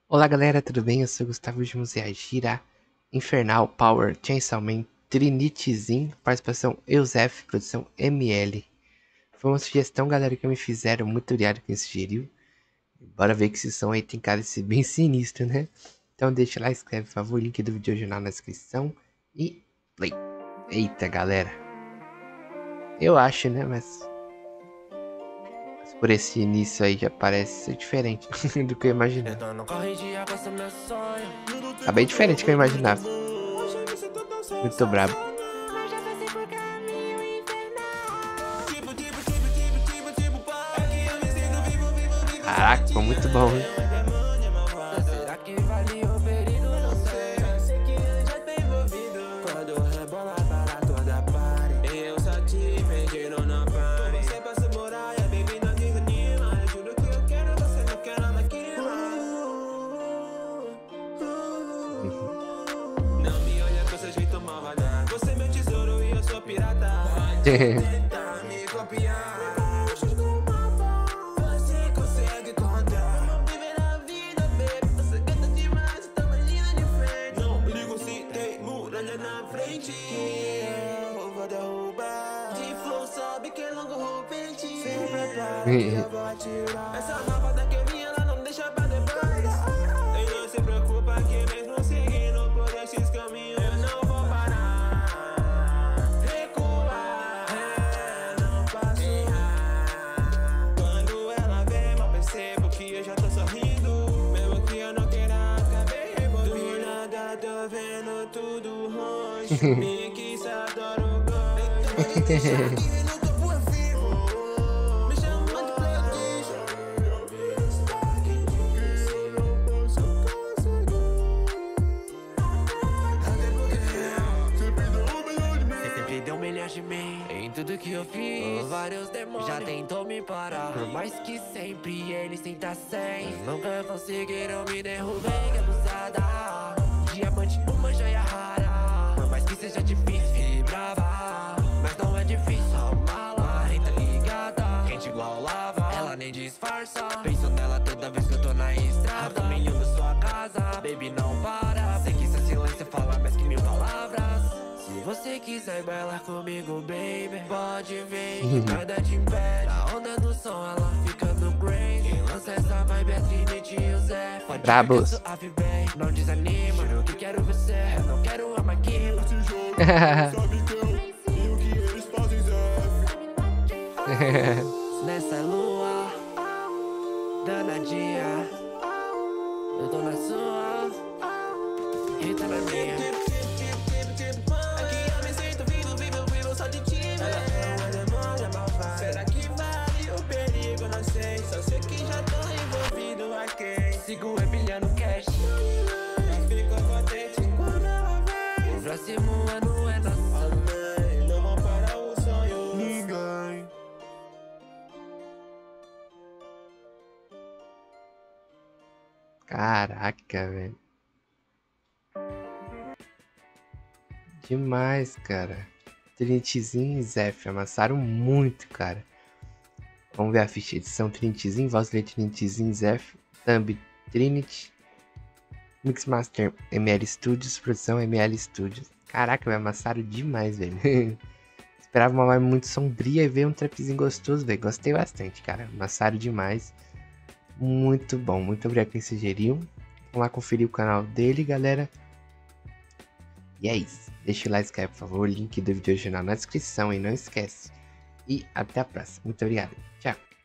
Olá galera, tudo bem? Eu sou o Gustavo de Musea Gira, Infernal, Power, Chainsaw Man, Trinityzin, participação Eusef, produção ML. Foi uma sugestão, galera, que me fizeram, muito obrigado quem sugeriu. Bora ver que esse som aí tem cara de ser bem sinistro, né? Então deixa lá, escreve por favor, link do videojornal na descrição e play. Eita galera, eu acho, né, mas por esse início aí já parece ser diferente do que eu imaginava. Tá bem diferente do que eu imaginava. Muito brabo. Caraca, ficou muito bom, hein? Não me olha com seu jeito malvado. Você é meu tesouro e eu sou pirata. Tentar me copiar. Você consegue contar. Viver a vida, baby. Você canta demais, tá mais linda de frente. Não ligo se tem muralha na frente. Eu vou derrubar. De flow sabe que é longo roupente. Se prepara que eu vou atirar. Essa malvada que vinha ela não deixa pra depois. E não se preocupa que mesmo seguindo por esses caminhos eu não vou parar. Recuar, não passo errar. Quando ela vem, mal percebo que eu já tô sorrindo. Mesmo que eu não queira, acabei revolvido. Do nada tô vendo tudo roxo. Me quis, adoro o gosto. De mim, em tudo que eu fiz, vários demônios já tentou me parar. Por mais que sempre eles tentam sem, nunca conseguiram me derrubar. Que abusada, diamante, uma joia rara. Por mais que seja difícil, fique brava, mas não é difícil, só mala. Renta ligada, quente igual lava, ela nem disfarça. Penso nela toda vez que eu tô na estrada. Caminho da sua casa, baby, não para. Sei que seu silêncio fala mais que 1000 palavras. Se você quiser bailar comigo, baby, pode vir, nada te impede. A onda do som, ela fica no crazy. Quem lança essa vibe é Trinity e o Zé. Brabos. Não desanima, juro que quero você, eu não quero a máquina. Esse jogo, sabe que eu e o que eles fazem, Zé. Nessa lua, danadinha, eu tô na sua, e tá na minha. Sigo empilhando cash. Eu fico contente quando ela vem. O próximo ano é nosso. Amém. Não vão parar o sonho. Ninguém. Caraca, velho. Demais, cara. Trinityzin e Zeph amassaram muito, cara. Vamos ver a ficha. Edição Trinityzin, voz de Trinityzin, Zeph, thumb Trinity, Mixmaster ML Studios, produção ML Studios. Caraca, me amassaram demais, velho. Esperava uma vibe muito sombria e ver um trapzinho gostoso, velho. Gostei bastante, cara. Amassaram demais. Muito bom. Muito obrigado quem sugeriu. Vamos lá conferir o canal dele, galera. E é isso. Deixa o like, por favor. Link do vídeo original na descrição e não esquece. E até a próxima. Muito obrigado. Tchau.